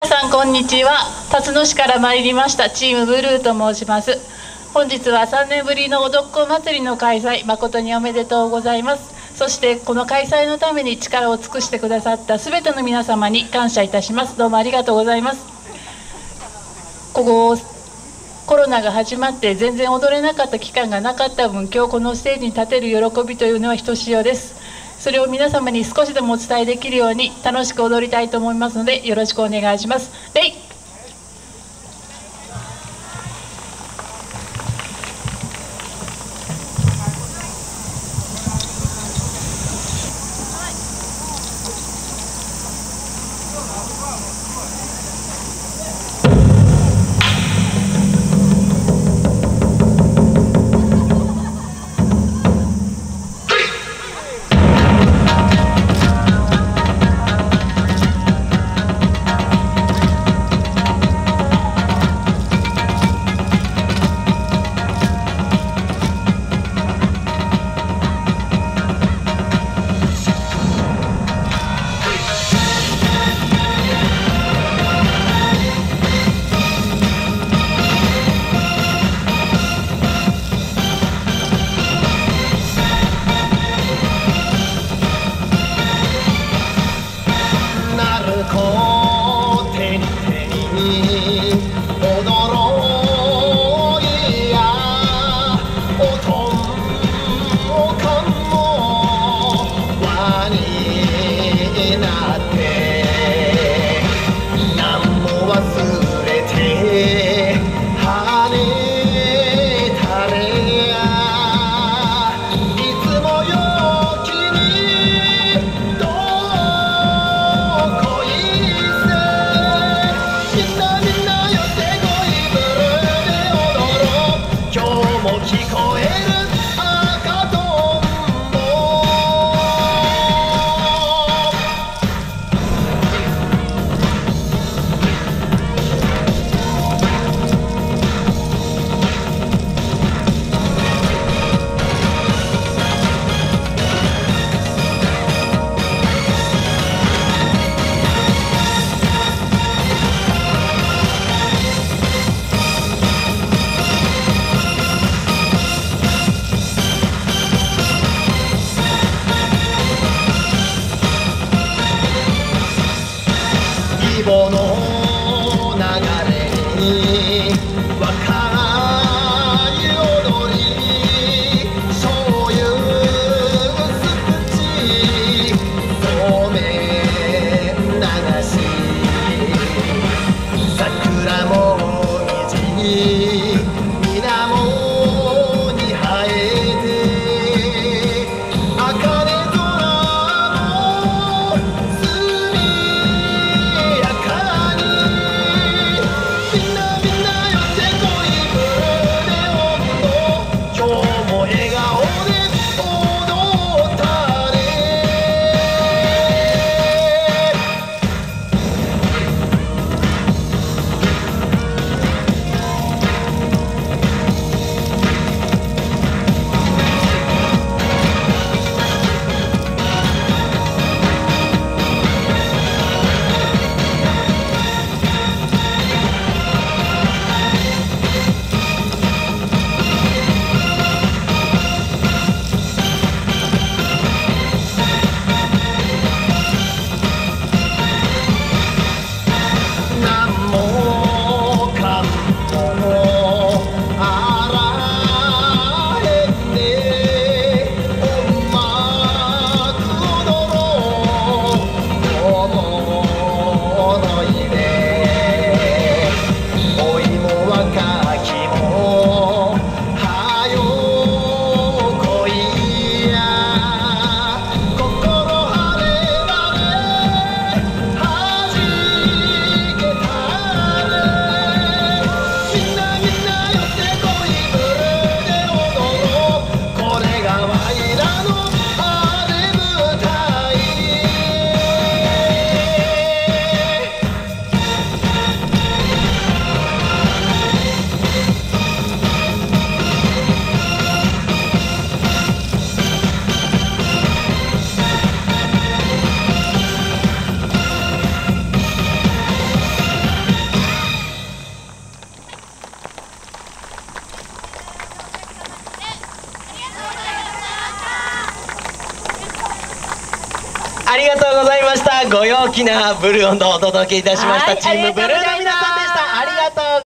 さんこんにちは。辰野市から参りましたチームブルーと申します。本日は3年ぶりのおどっこ祭りの開催、誠におめでとうございます。そしてこの開催のために力を尽くしてくださった全ての皆様に感謝いたします。どうもありがとうございます。ここコロナが始まって全然踊れなかった期間がなかった分、今日このステージに立てる喜びというのはひとしおです。それを皆様に少しでもお伝えできるように楽しく踊りたいと思いますので、よろしくお願いします。レイ。 ありがとうございました。ご陽気なブルー音頭をお届けいたしました。チームブルーの皆さんでした。ありがとう。